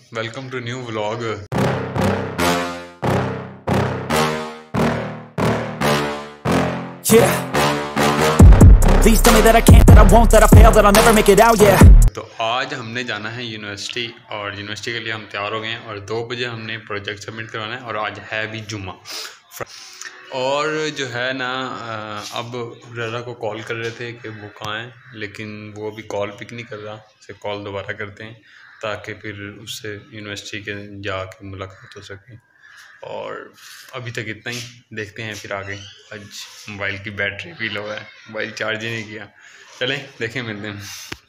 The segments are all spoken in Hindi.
Welcome to new vlog. Yeah. Please tell me that I can't, that I won't, that I fail, that I'll never make it out, yeah. तो आज हमने जाना है यूनिवर्सिटी और यूनिवर्सिटी के लिए हम तैयार हो गए हैं और 2 बजे हमने प्रोजेक्ट सबमिट करवाना है और आज है भी जुम्मा। और जो है ना अब रज़ा को कॉल कर रहे थे कि वो कहाँ हैं, लेकिन वो अभी कॉल पिक नहीं कर रहा। उसे कॉल दोबारा करते हैं ताकि फिर उससे यूनिवर्सिटी के जाके मुलाकात हो सके। और अभी तक इतना ही, देखते हैं फिर आगे। आज मोबाइल की बैटरी भी लो है, मोबाइल चार्ज ही नहीं किया। चलें देखें, मिलते हैं।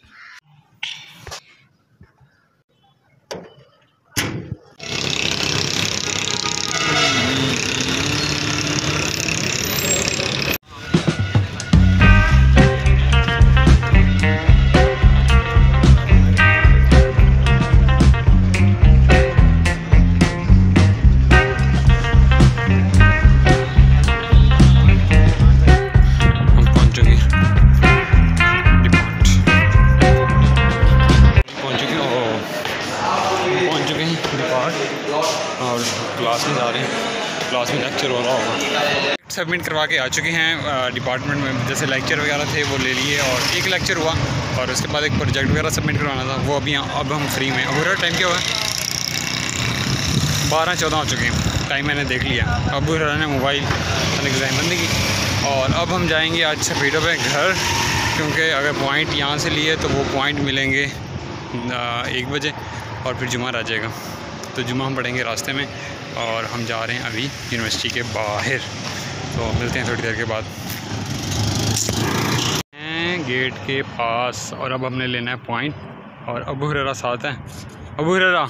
और क्लास में जा रहे हैं, क्लास में लेक्चर हो रहा होगा। सबमिट करवा के आ चुके हैं डिपार्टमेंट में, जैसे लेक्चर वगैरह थे वो ले लिए और एक लेक्चर हुआ और उसके बाद एक प्रोजेक्ट वगैरह सबमिट करवाना था, वो अभी अब हम फ्री में। अब पूरा टाइम क्या हुआ है, 12-14 हो चुके हैं, टाइम मैंने देख लिया। अब ने मोबाइल एग्ज़ाम बंद की और अब हम जाएंगे आज सफीडों पे घर, क्योंकि अगर पॉइंट यहाँ से लिए तो वो पॉइंट मिलेंगे 1 बजे और फिर जुमा आ जाएगा। तो जुमा हम पढ़ेंगे रास्ते में और हम जा रहे हैं अभी यूनिवर्सिटी के बाहर। तो मिलते हैं थोड़ी देर के बाद गेट के पास। और अब हमने लेना है पॉइंट और अबू हुरैरा साथ है, अबू हुरैरा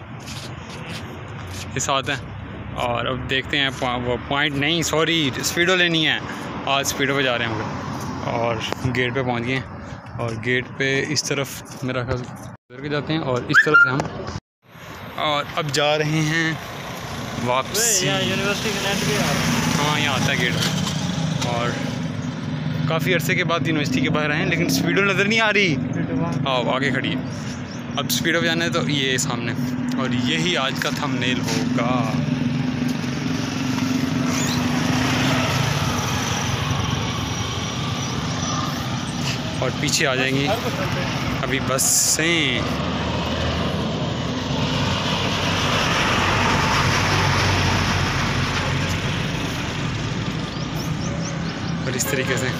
के साथ है। और अब देखते हैं वो पॉइंट नहीं, सॉरी, स्पीडो लेनी है। आज स्पीडो पे जा रहे हैं हम लोग और गेट पे पहुंच गए हैं। और गेट पे इस तरफ मेरा ख्याल उधर के जाते हैं और इस तरफ से हम और अब जा रहे हैं वापसी। यूनिवर्सिटी के नेट भी हाँ, यहाँ आता है गेट। और काफ़ी अरसे के बाद यूनिवर्सिटी के बाहर आए हैं, लेकिन स्पीडो नज़र नहीं आ रही। हाँ, आगे खड़ी है। अब स्पीडो पे जाना है तो ये सामने, और यही आज का थंबनेल होगा। और पीछे आ जाएंगी अभी बसें। और इस तरीके से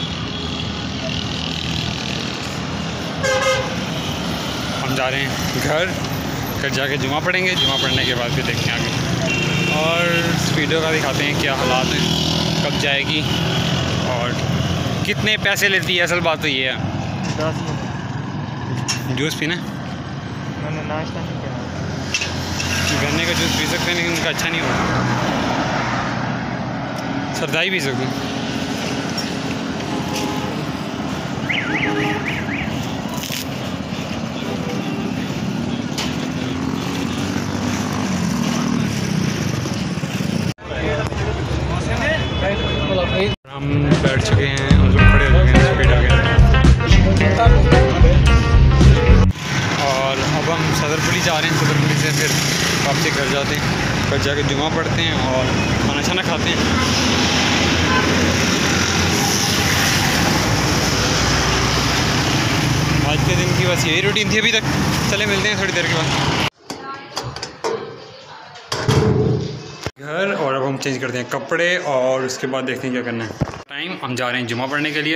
हम जा रहे हैं घर जाके जुमा पढ़ेंगे। जुमा पढ़ने के बाद फिर देखते हैं आगे। और स्पीडो का दिखाते हैं क्या हालात हैं, कब जाएगी और कितने पैसे लेती है। असल बात तो ये है। 10 जूस पीना, मैंने नाश्ता नहीं किया। गन्ने का जूस पी सकते हैं, लेकिन उनका अच्छा नहीं होगा। सरदाई पी सकते हैं। हम बैठ चुके हैं, हम लोग खड़े हो चुके हैं, स्पीड आ गया। और अब हम सदरपुली जा रहे हैं। सदरपुली से फिर वापसी घर जाते हैं, घर जाके जुमा पढ़ते हैं और खाना छाना खाते हैं। आज के दिन की बस यही रूटीन थी अभी तक। चले मिलते हैं थोड़ी देर के बाद घर। और अब हम चेंज करते हैं कपड़े और उसके बाद देखते हैं क्या करना है। टाइम हम जा रहे हैं जुमा पढ़ने के लिए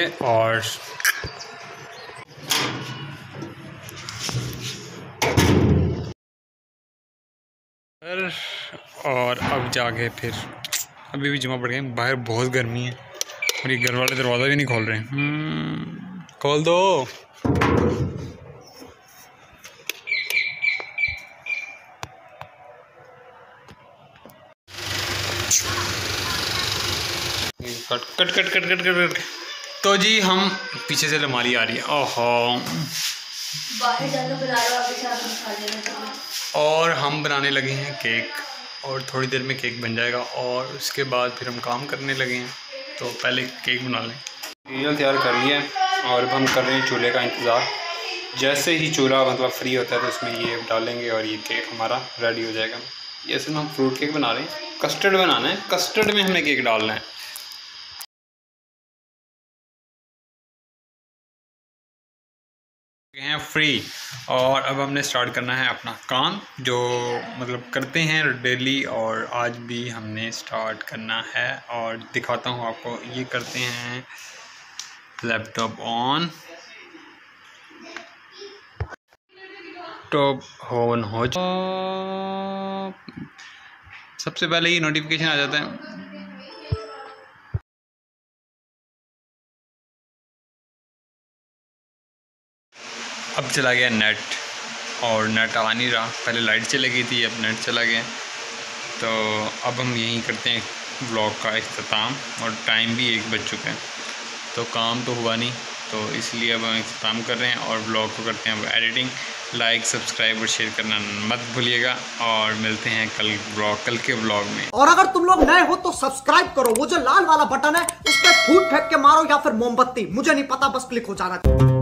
और अब जाके फिर अभी भी जुमा पढ़ गए। बाहर बहुत गर्मी है और ये घर वाले दरवाज़ा भी नहीं खोल रहे हैं। खोल दो। Cut cut cut cut cut cut cut. तो जी हम पीछे से अलमारी आ रही है। ओहो, बाहर जाकर बना लो, आपके साथ हम खा लेना। और हम बनाने लगे हैं केक और थोड़ी देर में केक बन जाएगा और उसके बाद फिर हम काम करने लगे हैं। तो पहले केक बना लें। मटीरियल तैयार कर लिया है और अब हम कर रहे हैं चूल्हे का इंतज़ार। जैसे ही चूल्हा मतलब फ्री होता है तो इसमें ये डालेंगे और ये केक हमारा रेडी हो जाएगा। ये असल में हम फ्रूट केक बना रहे हैं, कस्टर्ड बनाना है, कस्टर्ड में हमें केक डालना है। हैं फ्री और अब हमने स्टार्ट करना है अपना काम, जो मतलब करते हैं डेली, और आज भी हमने स्टार्ट करना है। और दिखाता हूँ आपको, ये करते हैं लैपटॉप ऑन, टॉप ऑन हो, सबसे पहले ये नोटिफिकेशन आ जाता है। अब चला गया नेट, और नेट आ नहीं रहा, पहले लाइट चली गई थी, अब नेट चला गया। तो अब हम यहीं करते हैं व्लॉग का इख्तिताम, और टाइम भी 1 बज चुका है, तो काम तो हुआ नहीं, तो इसलिए अब हम इख्तिताम कर रहे हैं और व्लॉग को करते हैं अब एडिटिंग। लाइक, सब्सक्राइब और शेयर करना मत भूलिएगा, और मिलते हैं कल के व्लॉग में। और अगर तुम लोग नए हो तो सब्सक्राइब करो, वो जो लाल वाला बटन है उस पर फूट फेंक के मारो या फिर मोमबत्ती, मुझे नहीं पता, बस क्लिक हो जाना चाहिए।